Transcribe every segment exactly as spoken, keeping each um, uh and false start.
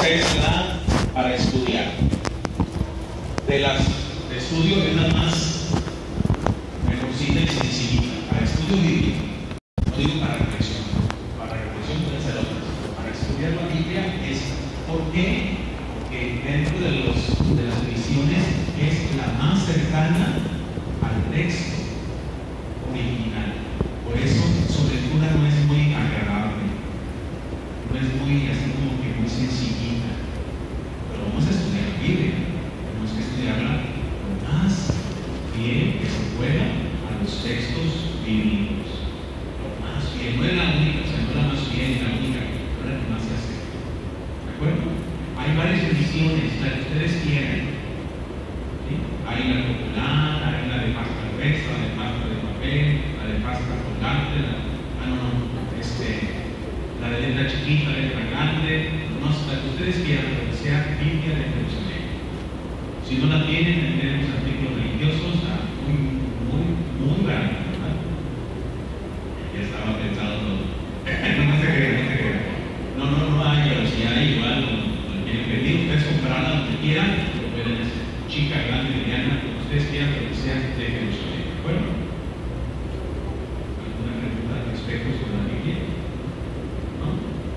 esa es la para estudiar. De las de estudio es la más mejorcita y sencillita. Para estudio bíblico, no digo para reflexión. Para reflexión puede ser otra. Para estudiar la Biblia es ¿por qué? Porque dentro de, los, de las divisiones es la más cercana al texto original. Por eso su lectura no es muy agradable, no es muy así como que muy sencillita. Pero vamos a estudiar la Biblia, tenemos que estudiarla lo más bien que se pueda a los textos bíblicos. Lo más bien, no es la única, o sea, no es la más bien, la única, no es la que más se hace. ¿De acuerdo? Hay varias ediciones, la que ustedes quieran. ¿Sí? Hay la popular, hay la de pasta gruesa, la de pasta de papel, la de pasta colgante, la, ah, no, no, este, la de letra chiquita, letra grande, no, la que ustedes quieran, pero que sea Biblia de Jerusalén. Si no la tienen, tenemos artículos religiosos ah, muy, muy, muy grandes, ¿verdad? Ya estaba pensado todo. No, no se crea, no se crea. No, no, no hay, pero si hay igual, lo, lo quieren pedir, ustedes comprarla donde quieran, lo pueden hacer. Chica, grande, mediana, lo que ustedes quieran, pero que sea de Jerusalén, ¿de acuerdo? ¿Alguna pregunta al respecto sobre la Biblia? ¿No?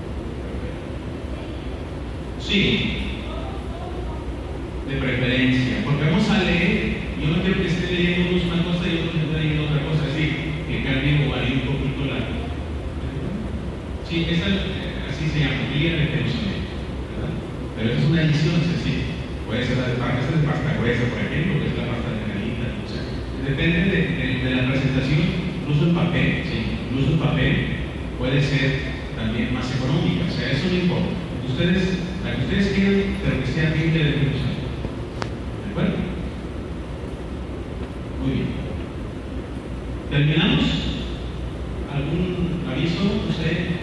Sí, de preferencia, porque vamos a leer. Yo no quiero que esté leyendo una cosa y otro esté leyendo otra cosa, así que cambie o varíe un poquito la. Sí, esa, así se llama, Biblia de Jerusalén, ¿verdad? Pero es una edición, es decir, puede ser la de pasta, esa de pasta gruesa, por ejemplo, que es la pasta de canita, o sea, depende de, de, de la presentación, incluso en papel, sí, incluso en papel puede ser también más económica, o sea, eso no importa. Ustedes, la que ustedes quieran, pero que sea Biblia de Jerusalén. ¿De acuerdo? Muy bien. ¿Terminamos? ¿Algún aviso? ¿Usted?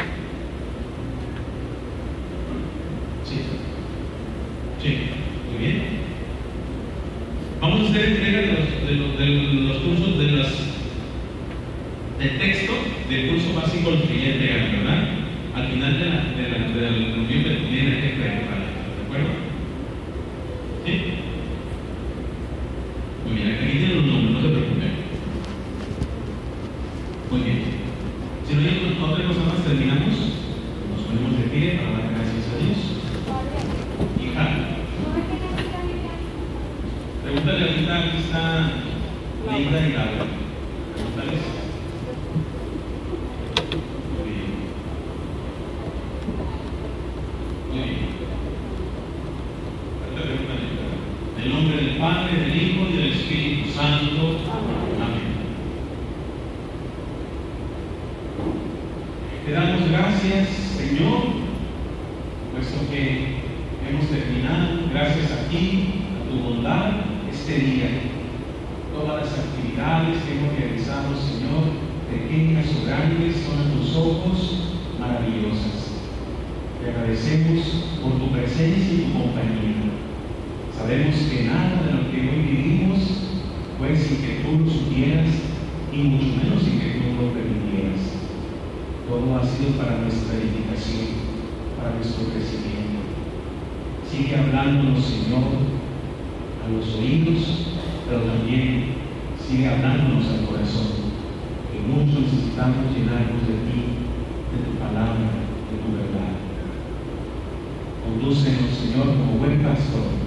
Sí. Sí. Muy bien. Vamos a hacer entrega de los, de los, de los cursos de las, del texto del curso básico al que ya entregan, ¿verdad? Al final de la, de la, de la reunión que tienen que preguntar. ¿De acuerdo? ¿Sí? Muy bien, aquí tienen los nombres, no se preocupen. Muy bien. Si no hay otra cosa más, terminamos. Nos ponemos de pie para dar gracias a Dios. Hija. Pregúntale ahorita, aquí está Linda y Laura. Pregúntales. Muy bien. Muy bien. Ahorita pregúntale. En el nombre del Padre, del Hijo y del Espíritu Santo. Amén. Te damos gracias, Señor, puesto que hemos terminado, gracias a ti, a tu bondad, este día. Todas las actividades que hemos realizado, Señor, pequeñas o grandes, son a tus ojos maravillosas. Te agradecemos por tu presencia y tu compañía. Sabemos que nada de lo que hoy vivimos fue sin que tú lo supieras y mucho menos sin que tú lo permitieras. Todo ha sido para nuestra edificación, para nuestro crecimiento. Sigue hablándonos, Señor, a los oídos, pero también sigue hablándonos al corazón, que mucho necesitamos llenarnos de ti, de tu palabra, de tu verdad. Condúcenos, Señor, como buen pastor,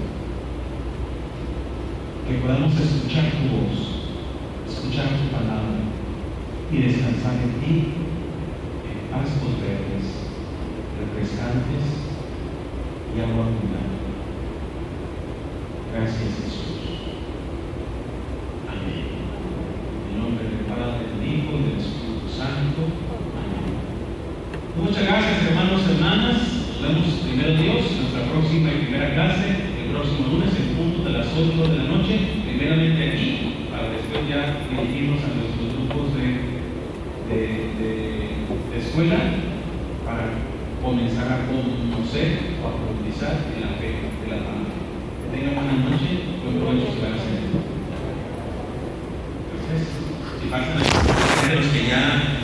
que podamos escuchar tu voz, escuchar tu palabra y descansar en ti, en pastos verdes, refrescantes y agua abundante. Gracias, Jesús. Amén. En el nombre del Padre, del Hijo y del Espíritu Santo. Amén. Muchas gracias, hermanos y hermanas. Nos vemos primero Dios en nuestra próxima y primera clase. Próximo lunes, en punto de las ocho de la noche, primeramente aquí, para después ya dirigirnos a nuestros grupos de, de, de, de escuela para comenzar a conocer o a profundizar en la fe de la palabra. Que tengan buena noche, buen provecho si van a hacer. Entonces, si pasan a los que ya